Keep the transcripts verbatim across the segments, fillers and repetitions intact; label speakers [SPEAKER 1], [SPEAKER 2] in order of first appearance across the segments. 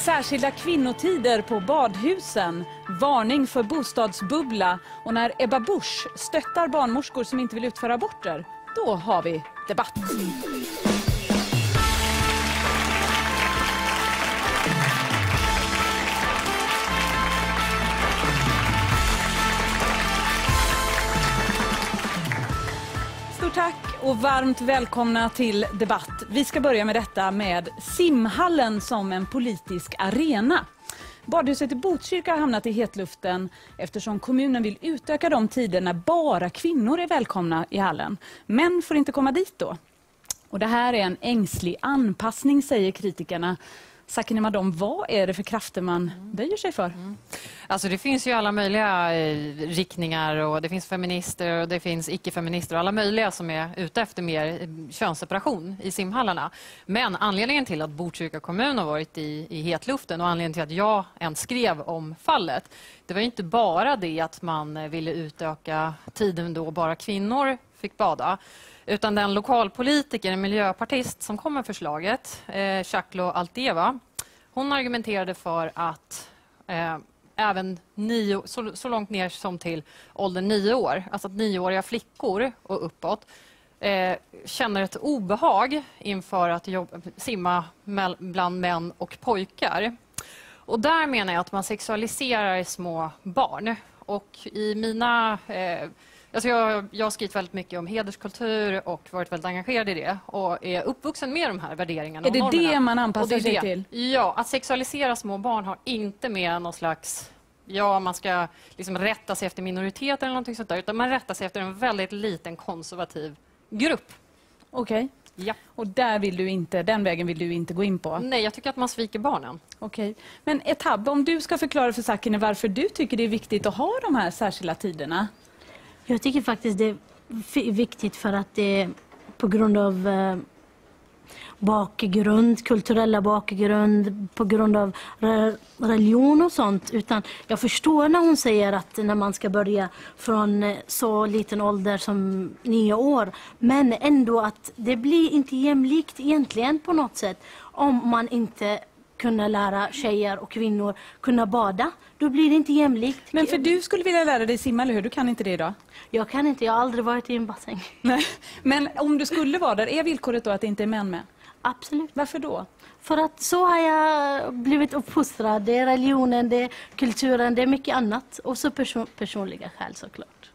[SPEAKER 1] Särskilda kvinnotider på badhusen, varning för bostadsbubbla och när Ebba Busch stöttar barnmorskor som inte vill utföra aborter, då har vi debatt. Stort tack och varmt välkomna till debatt. Vi ska börja med detta med simhallen som en politisk arena. Badhuset i Botkyrka har hamnat i hetluften eftersom kommunen vill utöka de tider när bara kvinnor är välkomna i hallen. Män får inte komma dit då. Och det här är en ängslig anpassning, säger kritikerna. Sakine Madom, vad är det för krafter man böjer sig för?
[SPEAKER 2] Mm. Alltså det finns ju alla möjliga eh, riktningar och det finns feminister och det finns icke-feminister och alla möjliga som är ute efter mer eh, könsseparation i simhallarna. Men anledningen till att Botkyrka kommun har varit i, i hetluften och anledningen till att jag ens skrev om fallet, det var inte bara det att man ville utöka tiden då bara kvinnor fick bada. Utan den lokalpolitiker, en miljöpartist som kom med förslaget, eh, Shaklo Alteva, hon argumenterade för att eh, även nio, så, så långt ner som till åldern nio år, alltså att nioåriga flickor och uppåt, eh, känner ett obehag inför att jobba, simma mell, bland män och pojkar. Och där menar jag att man sexualiserar små barn. Och i mina... Eh, Alltså jag, jag har skrivit väldigt mycket om hederskultur och varit väldigt engagerad i det. Och är uppvuxen med de här värderingarna.
[SPEAKER 1] Är det det man anpassar sig till?
[SPEAKER 2] Ja, att sexualisera små barn har inte med någon slags... Ja, man ska liksom rätta sig efter minoriteter eller någonting sånt där. Utan man rättar sig efter en väldigt liten konservativ grupp.
[SPEAKER 1] Okej.
[SPEAKER 2] Okay. Ja.
[SPEAKER 1] Och där vill du inte, den vägen vill du inte gå in på?
[SPEAKER 2] Nej, jag tycker att man sviker barnen.
[SPEAKER 1] Okej. Okay. Men Etab, om du ska förklara för Sakine varför du tycker det är viktigt att ha de här särskilda tiderna?
[SPEAKER 3] Jag tycker faktiskt det är viktigt för att det är på grund av eh, bakgrund, kulturella bakgrund, på grund av re religion och sånt. Utan jag förstår när hon säger att när man ska börja från så liten ålder som nio år. Men ändå att det blir inte jämlikt egentligen på något sätt om man inte kunna lära tjejer och kvinnor kunna bada. Då blir det inte jämlikt.
[SPEAKER 1] Men för du skulle vilja lära dig simma, eller hur? Du kan inte det idag?
[SPEAKER 3] Jag kan inte, jag har aldrig varit i en bassäng.
[SPEAKER 1] Nej. Men om du skulle vara där, är villkoret då att det inte är män med?
[SPEAKER 3] Absolut.
[SPEAKER 1] Varför då?
[SPEAKER 3] För att så har jag blivit uppfostrad. Det är religionen, det är kulturen, det är mycket annat. Och så person personliga skäl såklart.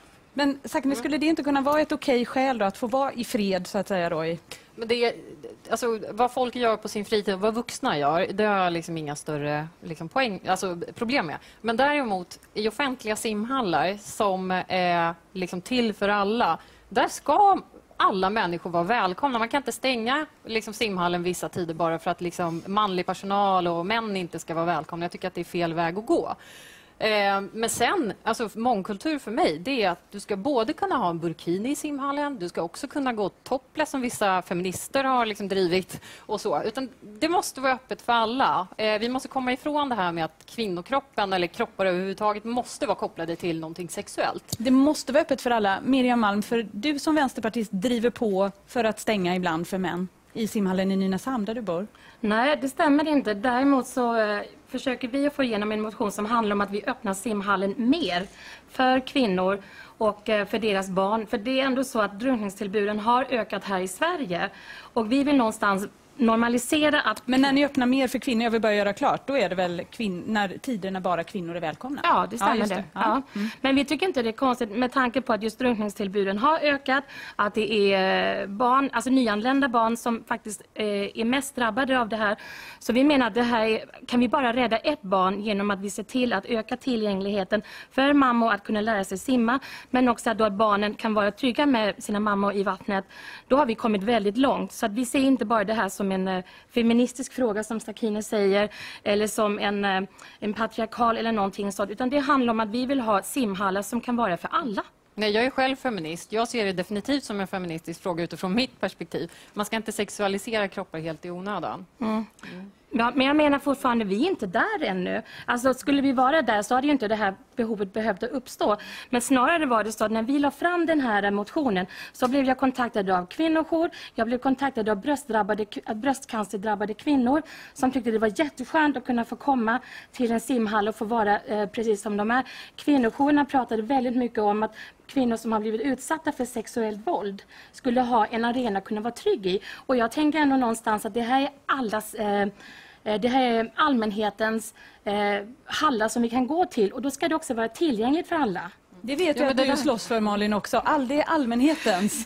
[SPEAKER 1] Men Sakine, skulle det inte kunna vara ett okej skäl då, att få vara i fred så att säga då? I...
[SPEAKER 2] Men det är, alltså, vad folk gör på sin fritid, vad vuxna gör, det har liksom inga större liksom, poäng, alltså, problem med. Men däremot i offentliga simhallar som är liksom, till för alla, där ska alla människor vara välkomna. Man kan inte stänga liksom, simhallen vissa tider bara för att liksom, manlig personal och män inte ska vara välkomna. Jag tycker att det är fel väg att gå. Eh, men sen, alltså mångkultur för mig, det är att du ska både kunna ha en burkini i simhallen, du ska också kunna gå topless som vissa feminister har liksom drivit och så. Utan det måste vara öppet för alla. Eh, vi måste komma ifrån det här med att kvinnokroppen eller kroppar överhuvudtaget måste vara kopplade till någonting sexuellt.
[SPEAKER 1] Det måste vara öppet för alla. Miriam Malm, för du som vänsterpartist driver på för att stänga ibland för män i simhallen i Nynäshamn där du bor.
[SPEAKER 4] Nej, det stämmer inte. Däremot så eh, försöker vi att få igenom en motion som handlar om att vi öppnar simhallen mer för kvinnor och eh, för deras barn. För det är ändå så att drunkningstillbuden har ökat här i Sverige. Och vi vill någonstans normalisera att...
[SPEAKER 1] Men när ni öppnar mer för kvinnor, jag vill bara göra klart, då är det väl kvin- när tider när bara kvinnor är välkomna?
[SPEAKER 4] Ja, det stämmer. Ja, det.
[SPEAKER 1] det.
[SPEAKER 4] Ja.
[SPEAKER 1] Ja. Mm.
[SPEAKER 4] Men vi tycker inte det är konstigt med tanke på att just drunkningstillbuden har ökat, att det är barn, alltså nyanlända barn som faktiskt eh, är mest drabbade av det här. Så vi menar att det här är, kan vi bara rädda ett barn genom att vi ser till att öka tillgängligheten för mammor att kunna lära sig simma, men också att, då att barnen kan vara trygga med sina mammor i vattnet. Då har vi kommit väldigt långt. Så att vi ser inte bara det här som en eh, feministisk fråga som Sakine säger, eller som en, eh, en patriarkal eller någonting sånt, utan det handlar om att vi vill ha simhallar som kan vara för alla.
[SPEAKER 2] Nej, jag är själv feminist. Jag ser det definitivt som en feministisk fråga utifrån mitt perspektiv. Man ska inte sexualisera kroppar helt i onödan.
[SPEAKER 4] Mm.
[SPEAKER 2] Mm.
[SPEAKER 4] Ja, men jag menar fortfarande, vi är inte där ännu. Alltså skulle vi vara där så hade ju inte det här behovet behövt uppstå. Men snarare var det så att när vi la fram den här motionen så blev jag kontaktad av kvinnojour. Jag blev kontaktad av bröstdrabbade, bröstcancerdrabbade kvinnor som tyckte det var jätteskönt att kunna få komma till en simhall och få vara eh, precis som de är. Kvinnojourerna pratade väldigt mycket om att kvinnor som har blivit utsatta för sexuellt våld skulle ha en arena att kunna vara trygg i. Och jag tänker ändå någonstans att det här är allas... Eh, Det här är allmänhetens eh, hallar som vi kan gå till. Och då ska det också vara tillgängligt för alla.
[SPEAKER 1] Det vet jag att du slåss för, Malin, också. All, det är allmänhetens.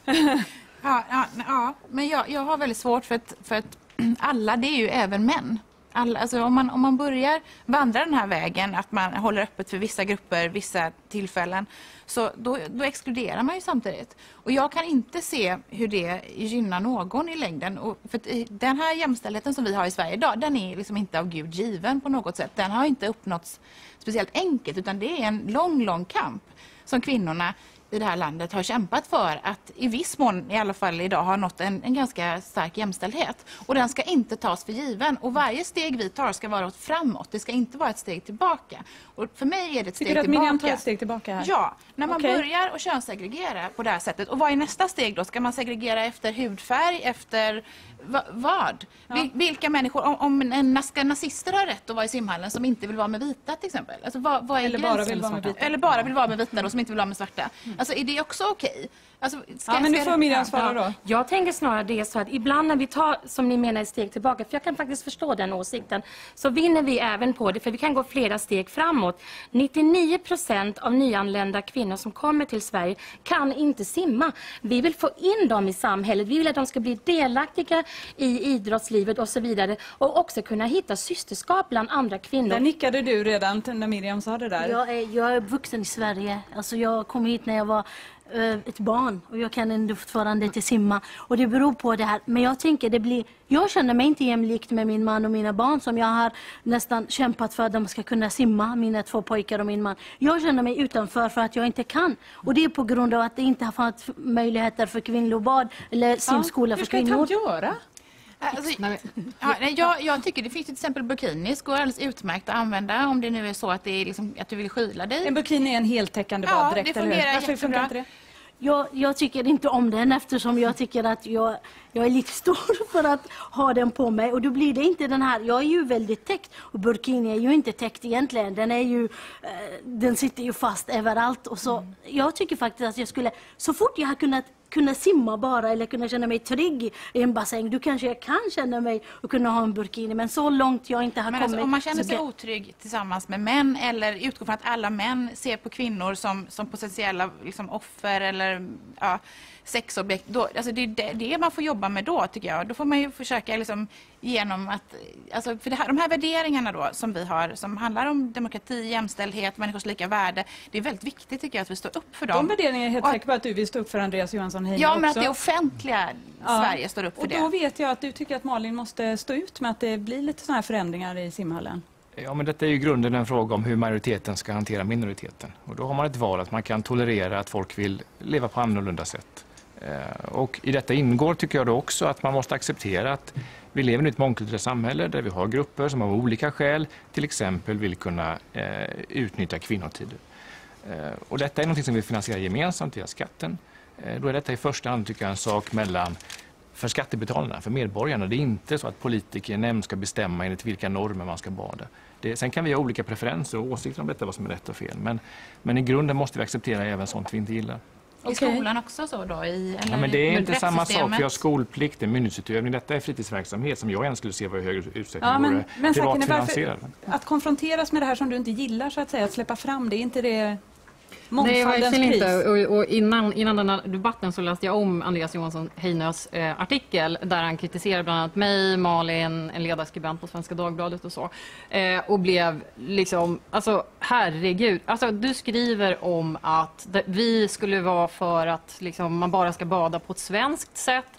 [SPEAKER 5] ja, ja, ja, men jag, jag har väldigt svårt för att, för att alla, det är ju även män. Alla, alltså om, man, om man börjar vandra den här vägen, att man håller öppet för vissa grupper, vissa tillfällen, så då, då exkluderar man ju samtidigt. Och jag kan inte se hur det gynnar någon i längden. Och för den här jämställdheten som vi har i Sverige idag, den är liksom inte av Gud given på något sätt. Den har inte uppnåtts speciellt enkelt, utan det är en lång, lång kamp som kvinnorna i det här landet har kämpat för att i viss mån i alla fall idag har nått en, en ganska stark jämställdhet. Och den ska inte tas för given. Och varje steg vi tar ska vara åt framåt. Det ska inte vara ett steg tillbaka. Och för mig är det ett steg
[SPEAKER 1] Tycker du att
[SPEAKER 5] tillbaka.
[SPEAKER 1] Miriam tar ett steg tillbaka här?
[SPEAKER 5] Ja, när man
[SPEAKER 1] Okay.
[SPEAKER 5] börjar att könssegregera på det här sättet. Och vad är nästa steg då? Ska man segregera efter hudfärg, efter va, vad?
[SPEAKER 1] Ja.
[SPEAKER 5] Vil, vilka människor, om, om en, ska nazister ha rätt att vara i simhallen som inte vill vara med vita till exempel? Alltså, vad, vad är
[SPEAKER 1] Eller bara vill vara med vita.
[SPEAKER 5] Eller bara vill vara med vita då, som inte vill vara med svarta. Mm. Alltså är det också okej? Alltså, ska,
[SPEAKER 1] ja, men nu
[SPEAKER 5] ska
[SPEAKER 1] får Miriam svara då.
[SPEAKER 4] Jag tänker snarare det så att ibland när vi tar, som ni menar, ett steg tillbaka, för jag kan faktiskt förstå den åsikten, så vinner vi även på det, för vi kan gå flera steg framåt. nittionio procent av nyanlända kvinnor som kommer till Sverige kan inte simma. Vi vill få in dem i samhället, vi vill att de ska bli delaktiga i idrottslivet och så vidare, och också kunna hitta systerskap bland andra kvinnor.
[SPEAKER 1] Där nickade du redan när Miriam sa det där.
[SPEAKER 3] Jag är, jag är vuxen i Sverige. Alltså jag kom hit när jag var eh, ett barn och jag kan ändå fortfarande inte simma. Och det beror på det här. Men jag tänker det blir... Jag känner mig inte jämlikt med min man och mina barn som jag har nästan kämpat för att de ska kunna simma, mina två pojkar och min man. Jag känner mig utanför för att jag inte kan. Och det är på grund av att det inte har funnits möjligheter för kvinnobad eller simskola
[SPEAKER 1] ja,
[SPEAKER 3] för kvinnor.
[SPEAKER 1] Hur ska jag göra?
[SPEAKER 5] Alltså, ja, jag, jag tycker det finns till exempel bikinis går alldeles utmärkt att använda om det nu är så att, det är liksom, att du vill skyla dig.
[SPEAKER 1] En bikini är en heltäckande
[SPEAKER 5] ja,
[SPEAKER 1] baddräkt,
[SPEAKER 5] det
[SPEAKER 1] eller hur?
[SPEAKER 5] fungerar
[SPEAKER 1] Varför funkar
[SPEAKER 5] jättebra.
[SPEAKER 1] inte det?
[SPEAKER 3] Jag, jag tycker inte om den eftersom jag tycker att jag, jag är lite stor för att ha den på mig. Och då blir det inte den här, jag är ju väldigt täckt och burkini är ju inte täckt egentligen. Den är ju, eh, den sitter ju fast överallt. Och så, mm. Jag tycker faktiskt att jag skulle, så fort jag har kunnat kunna simma bara eller kunna känna mig trygg i en bassäng, då kanske jag kan känna mig och kunna ha en burkini. Men så långt jag inte har
[SPEAKER 5] men
[SPEAKER 3] kommit.
[SPEAKER 5] alltså, om man känner sig
[SPEAKER 3] så...
[SPEAKER 5] otrygg tillsammans med män eller utgår från att alla män ser på kvinnor som, som potentiella liksom, offer eller ja, sexobjekt, då, alltså, det är det, det man får jobba med då tycker jag. Då får man ju försöka liksom, genom att, alltså, för det här, de här värderingarna då som vi har, som handlar om demokrati, jämställdhet, människors lika värde, det är väldigt viktigt tycker jag att vi står upp för dem.
[SPEAKER 1] De värderingarna är helt säker på att du vill stå upp för Andreas Johansson Heine
[SPEAKER 5] Ja,
[SPEAKER 1] också.
[SPEAKER 5] men att det offentliga ja. Sverige står upp för
[SPEAKER 1] och
[SPEAKER 5] det.
[SPEAKER 1] Och då vet jag att du tycker att Malin måste stå ut med att det blir lite sådana här förändringar i simhallen.
[SPEAKER 6] Ja, men detta är ju grunden en fråga om hur majoriteten ska hantera minoriteten. Och då har man ett val att man kan tolerera att folk vill leva på annorlunda sätt. Och i detta ingår tycker jag då också att man måste acceptera att vi lever i ett mångkulturellt samhälle där vi har grupper som av olika skäl till exempel vill kunna eh, utnyttja kvinnotider. Eh, och detta är något som vi finansierar gemensamt via skatten. Eh, då är detta i första hand tycker jag en sak mellan för skattebetalarna, för medborgarna. Det är inte så att politiker nämnd ska bestämma enligt vilka normer man ska bada. Det, sen kan vi ha olika preferenser och åsikter om detta, vad som är rätt och fel. Men, men i grunden måste vi acceptera även sånt vi inte gillar.
[SPEAKER 5] I okay. skolan också så då? I, eller
[SPEAKER 6] ja, men det är inte samma sak. Vi har skolplikt, en myndighetsutövning. Detta är fritidsverksamhet som jag än skulle se var i högre utsträckning
[SPEAKER 1] ja, men, men
[SPEAKER 6] privatfinansierad.
[SPEAKER 1] Att konfronteras med det här som du inte gillar så att säga, att släppa fram, det är inte det
[SPEAKER 2] Nej,
[SPEAKER 1] mångfaldens
[SPEAKER 2] verkligen
[SPEAKER 1] pris?
[SPEAKER 2] inte. Och, och innan, innan den här debatten så läste jag om Andreas Johansson Heinös eh, artikel där han kritiserar bland annat mig, Malin, en ledarskribent på Svenska Dagbladet och så. Eh, och blev liksom, alltså herregud. Alltså du skriver om att det, vi skulle vara för att liksom, man bara ska bada på ett svenskt sätt.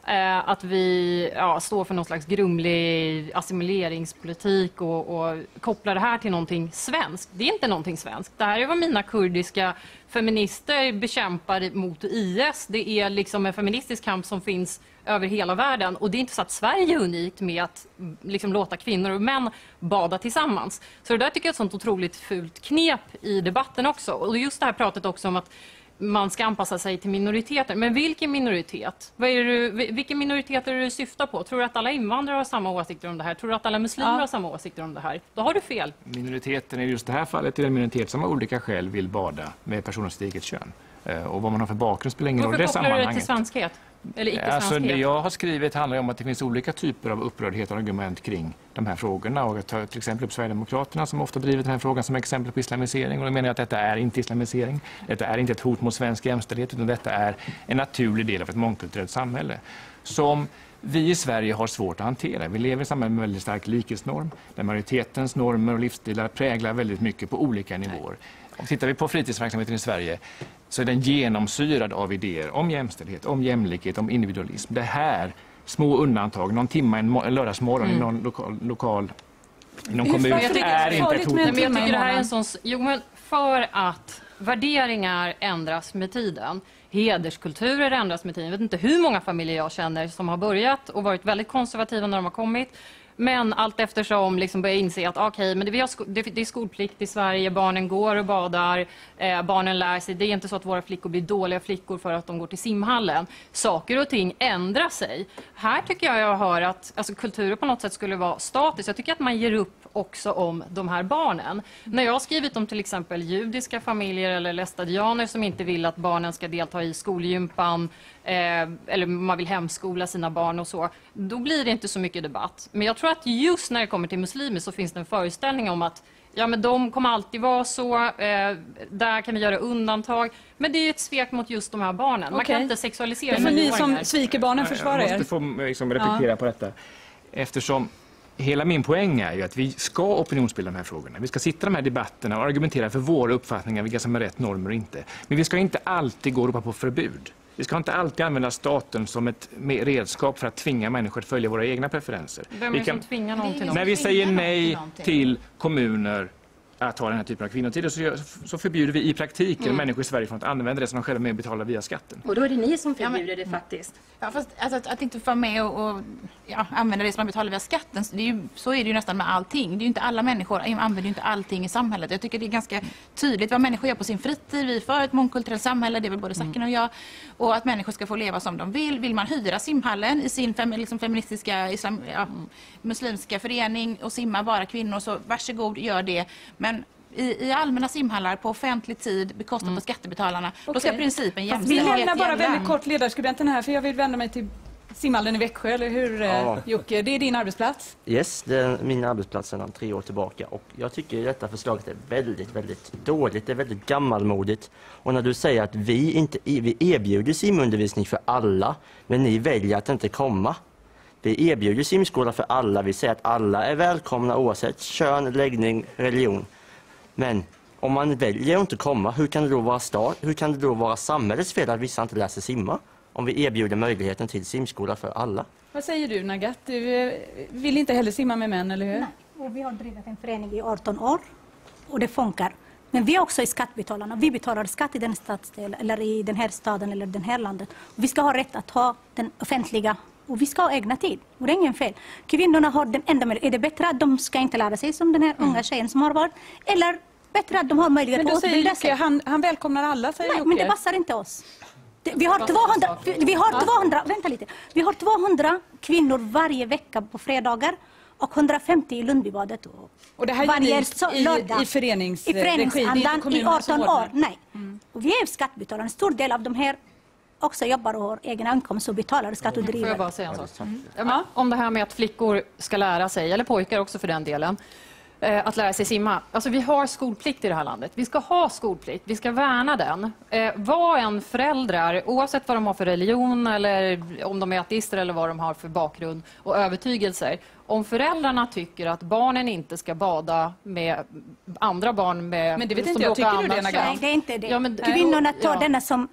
[SPEAKER 2] Eh, att vi ja, står för någon slags grumlig assimileringspolitik och, och kopplar det här till någonting svenskt. Det är inte någonting svenskt. Det här är vad mina kurdiska feminister bekämpar mot I S. Det är liksom en feministisk kamp som finns över hela världen. Och det är inte så att Sverige är unikt med att liksom låta kvinnor och män bada tillsammans. Så det där tycker jag är ett sånt otroligt fult knep i debatten också. Och just det här pratet också om att man ska anpassa sig till minoriteter. Men vilken minoritet? Vad är det, vilken minoritet är det du syftar på? Tror du att alla invandrare har samma åsikter om det här? Tror du att alla muslimer ja. har samma åsikter om det här? Då har du fel.
[SPEAKER 6] Minoriteten i just det här fallet är en minoritet som av olika skäl vill bada med personer av eget kön. Och vad man har för bakgrund spelar ingen roll i det sammanhanget.
[SPEAKER 2] Varför kopplar du det till svenskhet? Eller icke-svenskhet?
[SPEAKER 6] Alltså, det jag har skrivit handlar om att det finns olika typer av upprördhet och argument kring de här frågorna. Och jag tar till exempel upp Sverigedemokraterna som ofta driver den här frågan som exempel på islamisering. Och jag menar att detta är inte islamisering. Detta är inte ett hot mot svensk jämställdhet, utan detta är en naturlig del av ett mångkulturellt samhälle som vi i Sverige har svårt att hantera. Vi lever i ett samhälle med väldigt stark likhetsnorm, där majoritetens normer och livsstilar präglar väldigt mycket på olika nivåer. Och tittar vi på fritidsverksamheten i Sverige så är den genomsyrad av idéer om jämställdhet, om jämlikhet, om individualism. Det här, små undantag, någon timme en, en lördagsmorgon mm. i någon lokal, lokal i någon kommun, är inte ett hot.
[SPEAKER 2] Men jag tycker det här är en sån... Jo, men för att värderingar ändras med tiden. Hederskulturer ändras med tiden. Jag vet inte hur många familjer jag känner som har börjat och varit väldigt konservativa när de har kommit. Men allt eftersom liksom börjar inse att okay, men det, vi har sko- det, det är skolplikt i Sverige, barnen går och badar, eh, barnen lär sig. Det är inte så att våra flickor blir dåliga flickor för att de går till simhallen. Saker och ting ändrar sig. Här tycker jag jag hör att alltså, kulturer på något sätt skulle vara statiskt. Jag tycker att man ger upp också om de här barnen. När jag har skrivit om till exempel judiska familjer eller lästadianer som inte vill att barnen ska delta i skolgympan eh, eller man vill hemskola sina barn och så, då blir det inte så mycket debatt. Men jag tror att just när det kommer till muslimer så finns det en föreställning om att ja, men de kommer alltid vara så, eh, där kan vi göra undantag. Men det är ett svek mot just de här barnen. Man
[SPEAKER 1] okay.
[SPEAKER 2] kan inte sexualisera.
[SPEAKER 1] Men ni som sviker barnen försvarar er.
[SPEAKER 6] Jag måste få liksom, replikera ja. på detta. Eftersom hela min poäng är ju att vi ska opinionsbilda de här frågorna. Vi ska sitta i de här debatterna och argumentera för våra uppfattningar, vilka som är rätt normer och inte. Men vi ska inte alltid gå och ropa på förbud. Vi ska inte alltid använda staten som ett redskap för att tvinga människor att följa våra egna preferenser.
[SPEAKER 2] Vem är det som tvingar någon till något?
[SPEAKER 6] När vi säger nej till kommuner att ha den här typen av kvinnotider så, så förbjuder vi i praktiken mm. människor i Sverige från att använda det som de själva med betalar via skatten.
[SPEAKER 4] Och då är det ni som förbjuder ja, men, det faktiskt.
[SPEAKER 5] Ja, fast alltså, att, att inte få med och, och ja, använda det som man betalar via skatten, det är ju, så är det ju nästan med allting. Det är ju inte alla människor använder ju inte allting i samhället. Jag tycker det är ganska tydligt vad människor gör på sin fritid. Vi är för ett mångkulturellt samhälle, det är väl både Sacken mm. och jag. Och att människor ska få leva som de vill. Vill man hyra simhallen i sin fem, liksom feministiska islam, ja, muslimska förening och simma bara kvinnor, så varsågod, gör det. Men I, i allmänna simhallar på offentlig tid bekostat mm. på skattebetalarna. Okay. Då ska principen jämställdhet
[SPEAKER 1] Vi lämnar bara väldigt kort ledarskribenten här för jag vill vända mig till simhallen i Växjö, eller hur ja. Jocke? Det är din arbetsplats?
[SPEAKER 7] Yes, det är min arbetsplats sedan tre år tillbaka och jag tycker att detta förslaget är väldigt, väldigt dåligt. Det är väldigt gammalmodigt. Och när du säger att vi inte vi erbjuder simundervisning för alla, men ni väljer att inte komma. Vi erbjuder simskola för alla. Vi säger att alla är välkomna oavsett kön, läggning, religion. Men om man väljer att inte komma, hur kan det då vara stat? Hur kan det då vara samhällets fel att vissa inte läser simma? Om vi erbjuder möjligheten till simskola för alla.
[SPEAKER 1] Vad säger du, Nagat? Du vill inte heller simma med män, eller hur?
[SPEAKER 8] Nej, och vi har drivit en förening i arton år och det funkar. Men vi är också i skattebetalarna. Vi betalar skatt i den stadsdelen eller i den här staden eller den här landet. Och vi ska ha rätt att ha den offentliga och vi ska ha egna tid. Och det är ingen fel. Kvinnorna har den enda möjligheten. Är det bättre att de ska inte lära sig som den här mm. unga tjejen som har varit? Eller bättre att de har möjlighet att utbilda sig?
[SPEAKER 1] Han, han välkomnar alla, säger
[SPEAKER 8] Nej,
[SPEAKER 1] Jocke.
[SPEAKER 8] men det passar inte oss. Det, vi har tvåhundra, vi har tvåhundra, vänta lite. Vi har tvåhundra kvinnor varje vecka på fredagar och hundrafemtio i Lundbybadet. Och,
[SPEAKER 1] och det här
[SPEAKER 8] varje
[SPEAKER 1] är i, i, i förenings,
[SPEAKER 8] i föreningsandan i arton år. Nej. Mm. Och vi är skattebetalare. En stor del av de här också jobbar och har egen ankomst och betalar skatt och driver.
[SPEAKER 2] Får jag bara säga en sak? Mm. Ja, om det här med att flickor ska lära sig, eller pojkar också för den delen, eh, att lära sig simma. Alltså vi har skolplikt i det här landet. Vi ska ha skolplikt. Vi ska värna den. Eh, vad en föräldrar, oavsett vad de har för religion eller om de är ateister eller vad de har för bakgrund och övertygelser. Om föräldrarna tycker att barnen inte ska bada med andra barn med...
[SPEAKER 1] Men det vet inte jag. Tycker du det, Naga?
[SPEAKER 8] Nej, det är inte det. Ja, men, Kvinnorna tar ja. denna som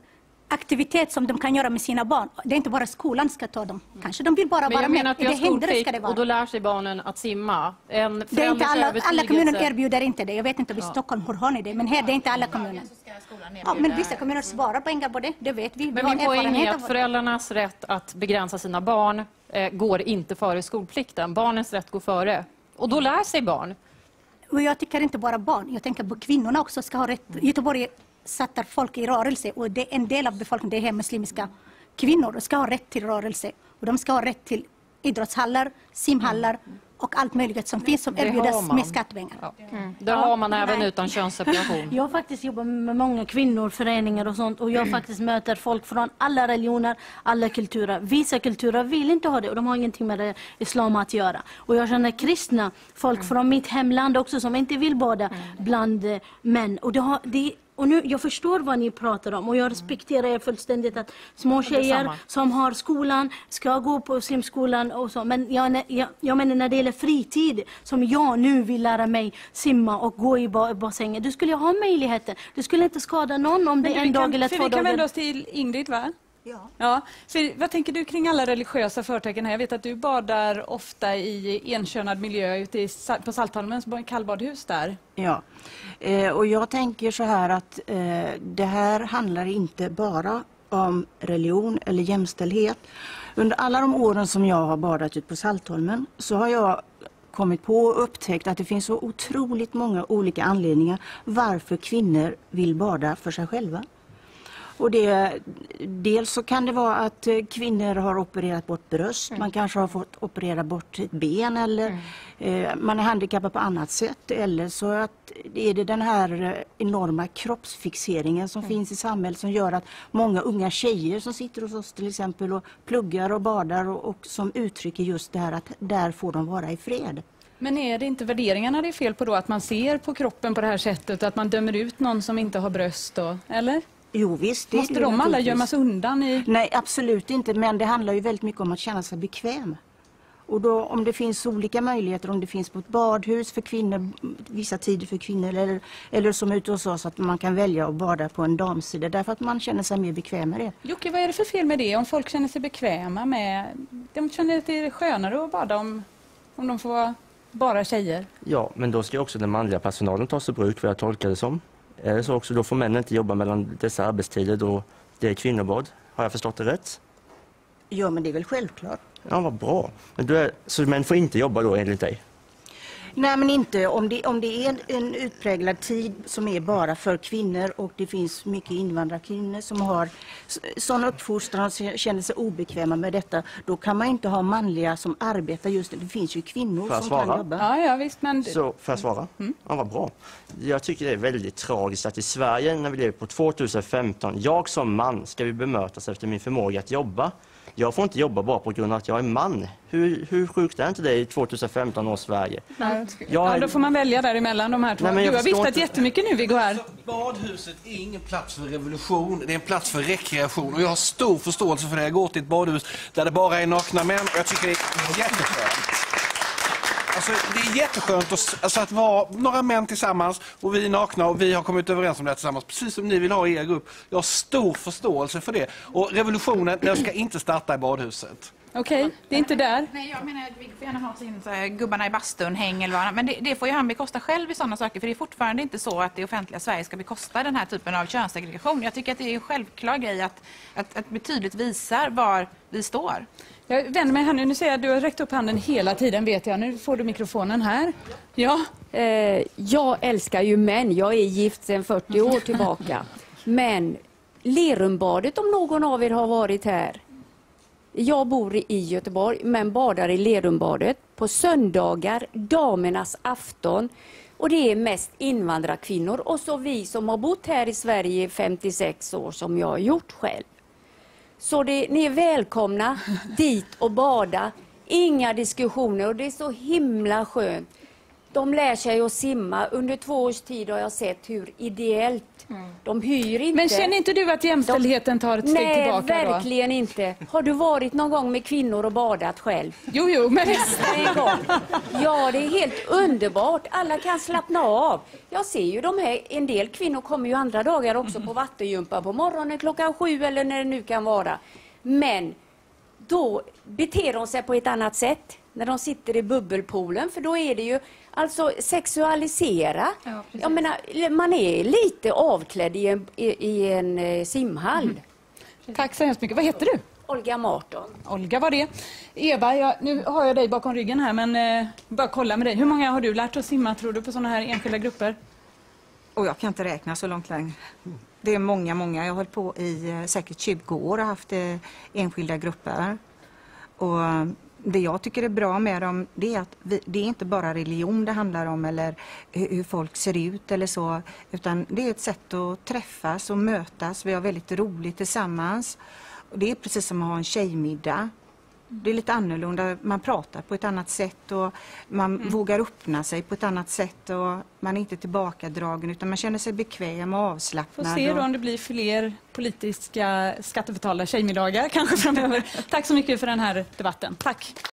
[SPEAKER 8] aktivitet som de kan göra med sina barn. Det är inte bara skolan ska ta dem. Kanske de vill bara
[SPEAKER 2] Men
[SPEAKER 8] vara
[SPEAKER 2] jag
[SPEAKER 8] med.
[SPEAKER 2] menar att vi har
[SPEAKER 8] det händer ska det
[SPEAKER 2] skolplikt
[SPEAKER 8] vara.
[SPEAKER 2] och då lär sig barnen att simma. En
[SPEAKER 8] Det är inte alla, alla
[SPEAKER 2] övertygelse-
[SPEAKER 8] kommuner erbjuder inte det. Jag vet inte om i
[SPEAKER 2] Ja.
[SPEAKER 8] Stockholm, hur har ni det? Men här, det är inte alla kommuner. Ja, men vissa kommuner svarar på enga på det. Det vet vi. Vi
[SPEAKER 2] Men
[SPEAKER 8] har
[SPEAKER 2] min poäng
[SPEAKER 8] erfarenhet
[SPEAKER 2] är
[SPEAKER 8] av
[SPEAKER 2] att
[SPEAKER 8] det.
[SPEAKER 2] föräldrarnas rätt att begränsa sina barn eh, går inte före skolplikten. Barnens rätt går före. Och då lär sig barn.
[SPEAKER 8] Och jag tycker inte bara barn. Jag tänker på kvinnorna också ska ha rätt. Göteborg sätter folk i rörelse. Och det är en del av befolkningen, det är muslimska kvinnor, ska ha rätt till rörelse. Och de ska ha rätt till idrottshallar, simhallar och allt möjligt som finns som
[SPEAKER 2] Det har
[SPEAKER 8] erbjuds
[SPEAKER 2] man.
[SPEAKER 8] med skattepengar.
[SPEAKER 2] Ja. Mm. Det har man även utan könsseparation.
[SPEAKER 3] Jag har faktiskt jobbat med många kvinnor, föreningar och sånt. Och jag faktiskt möter folk från alla religioner, alla kulturer. Vissa kulturer vill inte ha det och de har ingenting med det islam att göra. Och jag känner kristna, folk från mitt hemland också som inte vill bada bland eh, män. Och det har, det, och nu, jag förstår vad ni pratar om och jag respekterar er fullständigt att små tjejer
[SPEAKER 2] Detsamma.
[SPEAKER 3] som har skolan ska gå på simskolan och så. Men jag, jag, jag menar när det gäller fritid som jag nu vill lära mig simma och gå i ba- bassängen. Du skulle jag ha möjligheten. Du skulle inte skada någon om det är en dag eller två
[SPEAKER 1] Vi kan vända
[SPEAKER 3] dagar.
[SPEAKER 1] oss till Ingrid, va?
[SPEAKER 8] Ja.
[SPEAKER 1] Ja. För, vad tänker du kring alla religiösa förtecken här? Jag vet att du badar ofta i enkönad miljö ute i, Sa- på Saltholmens kallbadhus där.
[SPEAKER 9] Ja, eh, och jag tänker så här att eh, det här handlar inte bara om religion eller jämställdhet. Under alla de åren som jag har badat ut på Saltholmen så har jag kommit på och upptäckt att det finns så otroligt många olika anledningar varför kvinnor vill bada för sig själva. Och det, dels så kan det vara att eh, kvinnor har opererat bort bröst, man kanske har fått operera bort ett ben eller eh, man är handikappad på annat sätt. Eller så att är det den här eh, enorma kroppsfixeringen som finns i samhället som gör att många unga tjejer som sitter hos oss till exempel och pluggar och badar och, och som uttrycker just det här att där får de vara i fred.
[SPEAKER 1] Men är det inte värderingarna det är fel på då? Att man ser på kroppen på det här sättet, att man dömer ut någon som inte har bröst då? Eller?
[SPEAKER 9] Jo visst. Det
[SPEAKER 1] Måste
[SPEAKER 9] är det
[SPEAKER 1] de alla
[SPEAKER 9] naturligtvis.
[SPEAKER 1] gömmas undan i...
[SPEAKER 9] Nej, absolut inte. Men det handlar ju väldigt mycket om att känna sig bekväm. Och då om det finns olika möjligheter, om det finns på ett badhus för kvinnor, vissa tider för kvinnor, eller, eller som ute hos oss att man kan välja att bada på en damsida därför att man känner sig mer bekväm med det.
[SPEAKER 1] Jocke, vad är det för fel med det? Om folk känner sig bekväma med... De känner att det är skönare att bada om, om de får vara bara tjejer.
[SPEAKER 7] Ja, men då ska också den manliga personalen tas i bruk, vad jag tolkar det som. Är det så också, då får männen inte jobba mellan dessa arbetstider då det är kvinnobad. Har jag förstått det rätt?
[SPEAKER 9] Ja, men det är väl självklart.
[SPEAKER 7] Ja, vad bra. Men du är, så män får inte jobba då enligt dig?
[SPEAKER 9] Nej, men inte om det, om det är en, en utpräglad tid som är bara för kvinnor och det finns mycket invandrarkvinnor som har s- sån uppfostran och se- känner sig obekväma med detta. Då kan man inte ha manliga som arbetar just det. Det finns ju kvinnor
[SPEAKER 7] Får jag
[SPEAKER 9] som
[SPEAKER 7] svara?
[SPEAKER 9] kan jobba.
[SPEAKER 1] Ja, ja visst, men...
[SPEAKER 7] Så får jag svara? Mm. Ja, vad bra. Jag tycker det är väldigt tragiskt att i Sverige när vi lever på tjugohundrafemton, jag som man ska vi bemötas efter min förmåga att jobba. Jag får inte jobba bara på grund av att jag är man. Hur, hur sjukt är inte det i tjugohundrafemton års Sverige?
[SPEAKER 1] Ja,
[SPEAKER 7] Jag
[SPEAKER 1] då får man välja däremellan de här två.
[SPEAKER 7] Nej, men jag
[SPEAKER 1] Du har
[SPEAKER 7] förstår
[SPEAKER 1] viftat
[SPEAKER 7] inte.
[SPEAKER 1] jättemycket nu, Viggo, här.
[SPEAKER 10] Badhuset är ingen plats för revolution, det är en plats för rekreation. Och jag har stor förståelse för det. Jag går till ett badhus där det bara är nakna män och jag tycker det är jätteskönt. Alltså, det är jätteskönt att, alltså, att vara några män tillsammans och vi är nakna och vi har kommit överens om det här tillsammans. Precis som ni vill ha i er grupp. Jag har stor förståelse för det. Och revolutionen, den ska inte starta i badhuset.
[SPEAKER 1] Okej, okay, det är inte där.
[SPEAKER 5] Nej, jag menar att vi får gärna ha sin så här, gubbarna i bastun, häng eller vad. Men det, det får ju han bekosta själv i sådana saker. För det är fortfarande inte så att det offentliga Sverige ska bekosta den här typen av könssegregation. Jag tycker att det är en självklar grej att, att, att betydligt visar var vi står.
[SPEAKER 1] Jag vänder mig här nu. Nu ser jag att du har räckt upp handen hela tiden, vet jag. Nu får du mikrofonen här. Ja.
[SPEAKER 11] Eh, jag älskar ju män. Jag är gift sedan fyrtio år tillbaka. Men Lerumbadet, om någon av er har varit här. Jag bor i Göteborg men badar i Lerumbadet på söndagar, damernas afton. Och det är mest invandrarkvinnor och så vi som har bott här i Sverige i femtiosex år som jag har gjort själv. Så det, ni är välkomna dit och bada. Inga diskussioner och det är så himla skönt. De lär sig att simma. Under två års tid har jag sett hur ideellt de hyr inte.
[SPEAKER 1] Men känner inte du att jämställdheten tar ett steg
[SPEAKER 11] Nej,
[SPEAKER 1] tillbaka då?
[SPEAKER 11] Nej, verkligen inte. Har du varit någon gång med kvinnor och badat själv?
[SPEAKER 1] Jo, jo, men...
[SPEAKER 11] En gång. Ja, det är helt underbart. Alla kan slappna av. Jag ser ju de här, en del kvinnor kommer ju andra dagar också på vattengympa på morgonen klockan sju eller när det nu kan vara. Men då beter de sig på ett annat sätt när de sitter i bubbelpoolen, för då är det ju alltså sexualisera.
[SPEAKER 4] Ja,
[SPEAKER 11] jag menar, man är lite avklädd i en, i, i en eh, simhall. Mm.
[SPEAKER 1] Tack så hemskt mycket. Vad heter du?
[SPEAKER 11] Olga Marton.
[SPEAKER 1] Olga var det. Eva, jag, nu har jag dig bakom ryggen här, men eh, bara kolla med dig. Hur många har du lärt att simma, tror du, på sådana här enskilda grupper?
[SPEAKER 12] Och jag kan inte räkna så långt längre. Det är många, många. Jag har hållit på i eh, säkert tjugo år och haft eh, enskilda grupper. Och det jag tycker är bra med dem, det är att vi, det är inte bara religion det handlar om eller hur, hur folk ser ut eller så, utan det är ett sätt att träffas och mötas. Vi har väldigt roligt tillsammans. Och det är precis som att ha en tjejmiddag. Det är lite annorlunda, man pratar på ett annat sätt och man mm. vågar öppna sig på ett annat sätt och man är inte tillbakadragen utan man känner sig bekväm och avslappnad.
[SPEAKER 1] Får se då om det blir fler politiska skattebetalda tjejmiddagar kanske framöver. Tack så mycket för den här debatten. Tack.